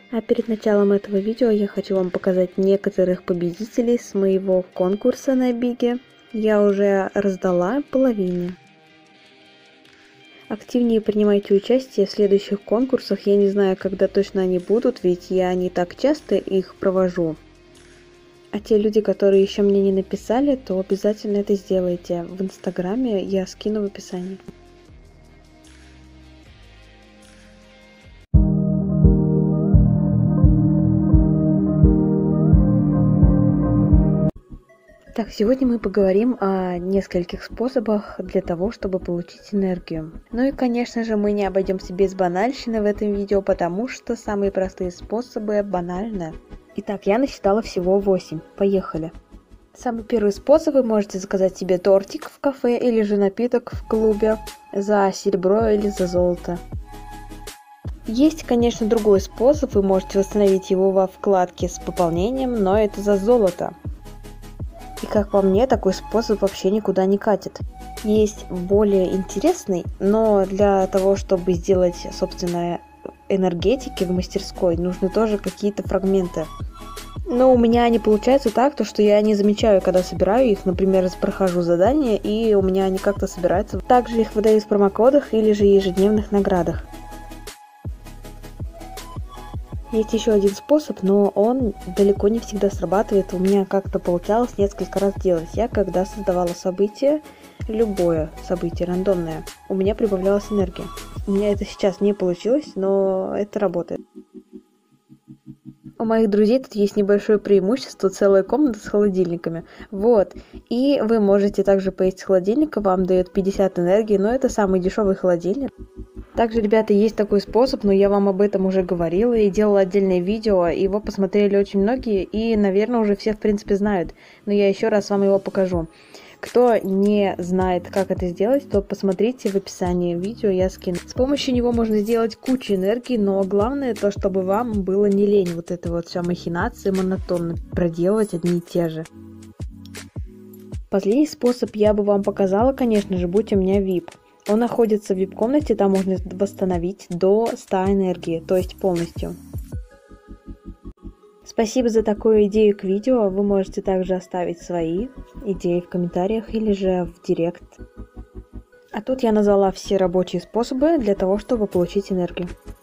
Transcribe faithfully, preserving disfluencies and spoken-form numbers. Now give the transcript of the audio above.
А перед началом этого видео я хочу вам показать некоторых победителей с моего конкурса на Биге. Я уже раздала половине. Активнее принимайте участие в следующих конкурсах. Я не знаю, когда точно они будут, ведь я не так часто их провожу. А те люди, которые еще мне не написали, то обязательно это сделайте. В инстаграме я скину в описании. Так, сегодня мы поговорим о нескольких способах для того, чтобы получить энергию. Ну и, конечно же, мы не обойдемся без банальщины в этом видео, потому что самые простые способы банальны. Итак, я насчитала всего восемь. Поехали. Самый первый способ: вы можете заказать себе тортик в кафе или же напиток в клубе за серебро или за золото. Есть, конечно, другой способ: вы можете восстановить его во вкладке с пополнением, но это за золото. И как по мне, такой способ вообще никуда не катит. Есть более интересный, но для того, чтобы сделать, собственно, энергетики в мастерской, нужны тоже какие-то фрагменты. Но у меня они получаются так, то что я не замечаю, когда собираю их. Например, прохожу задание, и у меня они как-то собираются. Также их выдают в промокодах или же ежедневных наградах. Есть еще один способ, но он далеко не всегда срабатывает. У меня как-то получалось несколько раз делать. Я когда создавала событие, любое событие рандомное, у меня прибавлялась энергия. У меня это сейчас не получилось, но это работает. У моих друзей тут есть небольшое преимущество: целая комната с холодильниками. Вот. И вы можете также поесть с холодильника, вам дает пятьдесят энергии, но это самый дешевый холодильник. Также, ребята, есть такой способ, но я вам об этом уже говорила и делала отдельное видео. Его посмотрели очень многие и, наверное, уже все в принципе знают. Но я еще раз вам его покажу. Кто не знает, как это сделать, то посмотрите в описании видео, я скину. С помощью него можно сделать кучу энергии, но главное то, чтобы вам было не лень вот это вот вся махинация монотонно проделывать одни и те же. Последний способ я бы вам показала, конечно же, будь у меня вип. Он находится в вип-комнате, там можно восстановить до ста энергии, то есть полностью. Спасибо за такую идею к видео. Вы можете также оставить свои идеи в комментариях или же в директ. А тут я назвала все рабочие способы для того, чтобы получить энергию.